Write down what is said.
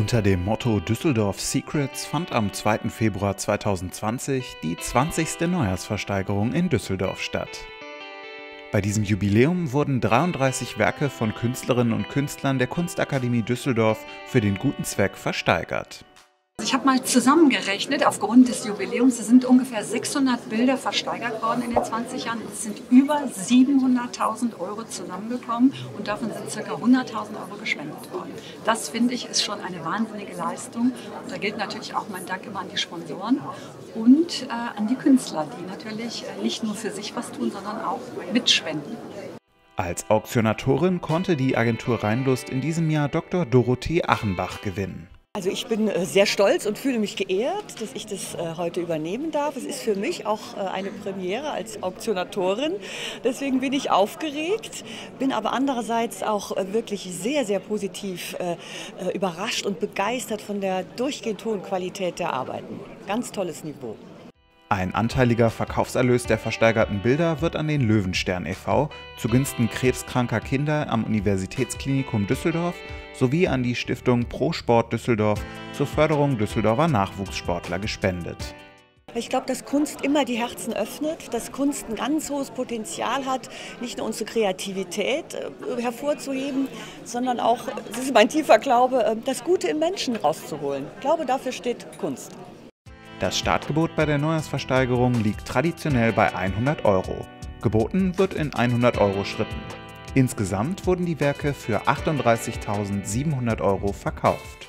Unter dem Motto Düsseldorf Secrets fand am 2. Februar 2020 die 20. Neujahrsversteigerung in Düsseldorf statt. Bei diesem Jubiläum wurden 33 Werke von Künstlerinnen und Künstlern der Kunstakademie Düsseldorf für den guten Zweck versteigert. Ich habe mal zusammengerechnet, aufgrund des Jubiläums, es sind ungefähr 600 Bilder versteigert worden in den 20 Jahren. Es sind über 700.000 € zusammengekommen und davon sind ca. 100.000 € gespendet worden. Das, finde ich, ist schon eine wahnsinnige Leistung. Und da gilt natürlich auch mein Dank immer an die Sponsoren und an die Künstler, die natürlich nicht nur für sich was tun, sondern auch mitspenden. Als Auktionatorin konnte die Agentur Rheinlust in diesem Jahr Dr. Dorothee Achenbach gewinnen. Also ich bin sehr stolz und fühle mich geehrt, dass ich das heute übernehmen darf. Es ist für mich auch eine Premiere als Auktionatorin. Deswegen bin ich aufgeregt, bin aber andererseits auch wirklich sehr, sehr positiv überrascht und begeistert von der durchgehend hohen Qualität der Arbeiten. Ganz tolles Niveau. Ein anteiliger Verkaufserlös der versteigerten Bilder wird an den Löwenstern e.V. zugunsten krebskranker Kinder am Universitätsklinikum Düsseldorf sowie an die Stiftung Pro Sport Düsseldorf zur Förderung Düsseldorfer Nachwuchssportler gespendet. Ich glaube, dass Kunst immer die Herzen öffnet, dass Kunst ein ganz hohes Potenzial hat, nicht nur unsere Kreativität hervorzuheben, sondern auch, das ist mein tiefer Glaube, das Gute im Menschen rauszuholen. Ich glaube, dafür steht Kunst. Das Startgebot bei der Neujahrsversteigerung liegt traditionell bei 100 €. Geboten wird in 100 € Schritten. Insgesamt wurden die Werke für 38.700 € verkauft.